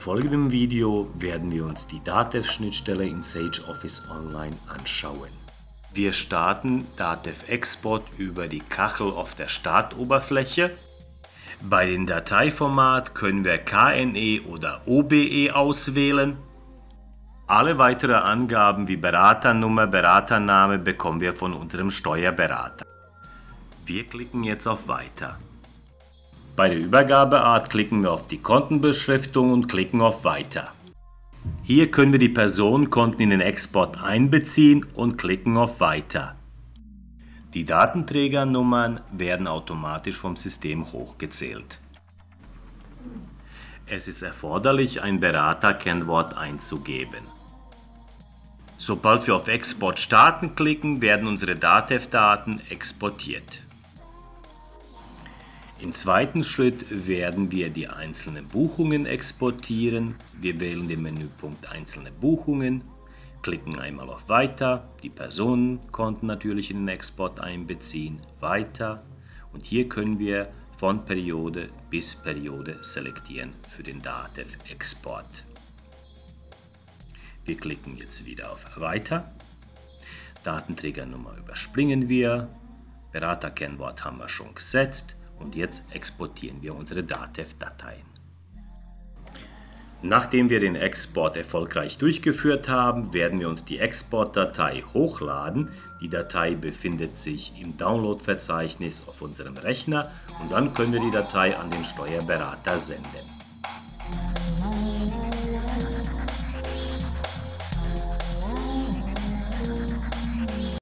folgenden Video werden wir uns die DATEV-Schnittstelle in Sage Office Online anschauen. Wir starten DATEV Export über die Kachel auf der Startoberfläche. Bei dem Dateiformat können wir KNE oder OBE auswählen. Alle weiteren Angaben wie Beraternummer, Beratername bekommen wir von unserem Steuerberater. Wir klicken jetzt auf Weiter. Bei der Übergabeart klicken wir auf die Kontenbeschriftung und klicken auf Weiter. Hier können wir die Personenkonten in den Export einbeziehen und klicken auf Weiter. Die Datenträgernummern werden automatisch vom System hochgezählt. Es ist erforderlich, ein Beraterkennwort einzugeben. Sobald wir auf Export starten klicken, werden unsere DATEV-Daten exportiert. Im zweiten Schritt werden wir die einzelnen Buchungen exportieren. Wir wählen den Menüpunkt Einzelne Buchungen, klicken einmal auf Weiter, die Personenkonten natürlich in den Export einbeziehen, Weiter, und hier können wir von Periode bis Periode selektieren für den DATEV-Export. Wir klicken jetzt wieder auf Weiter, Datenträgernummer überspringen wir, Beraterkennwort haben wir schon gesetzt. Und jetzt exportieren wir unsere DATEV-Dateien. Nachdem wir den Export erfolgreich durchgeführt haben, werden wir uns die Exportdatei hochladen. Die Datei befindet sich im Download-Verzeichnis auf unserem Rechner und dann können wir die Datei an den Steuerberater senden.